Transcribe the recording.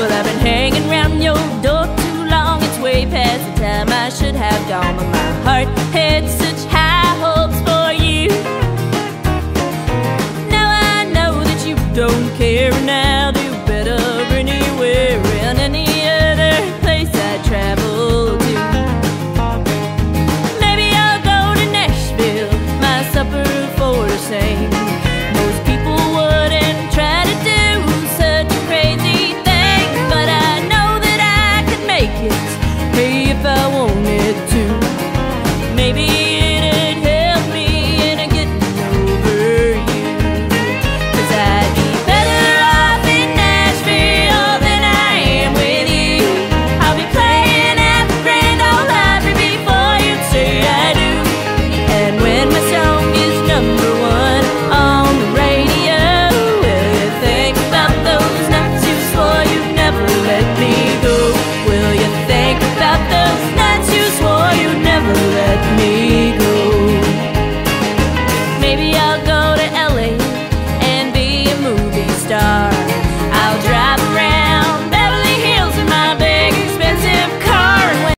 Well, I've been hanging round your door too long. It's way past the time I should have gone, but my heart had such high hopes for you. Now I know that you don't care now.